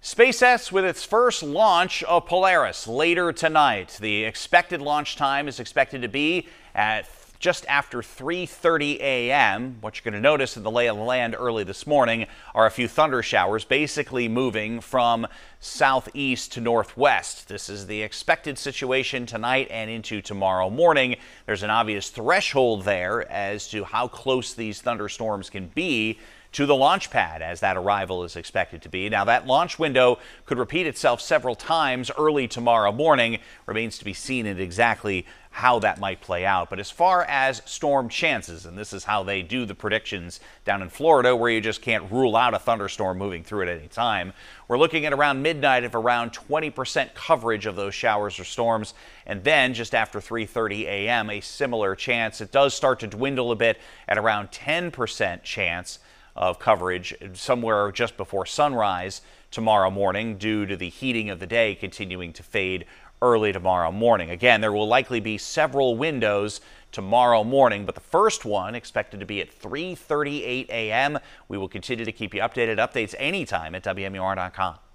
SpaceX with its first launch of Polaris later tonight. The expected launch time is expected to be at just after 3:30 a.m. What you're going to notice in the lay of the land early this morning are a few thunder showers, basically moving from southeast to northwest. This is the expected situation tonight and into tomorrow morning. There's an obvious threshold there as to how close these thunderstorms can be to the launch pad as that arrival is expected to be. Now, that launch window could repeat itself several times early tomorrow morning. Remains to be seen in exactly how that might play out. But as far as storm chances, and this is how they do the predictions down in Florida, where you just can't rule out a thunderstorm moving through at any time, we're looking at around midnight of around 20% coverage of those showers or storms. And then just after 3:30 a.m., a similar chance. It does start to dwindle a bit at around 10% chance of coverage somewhere just before sunrise tomorrow morning, due to the heating of the day continuing to fade early tomorrow morning. Again, there will likely be several windows tomorrow morning, but the first one expected to be at 3:38 a.m. We will continue to keep you updated. Updates anytime at WMUR.com.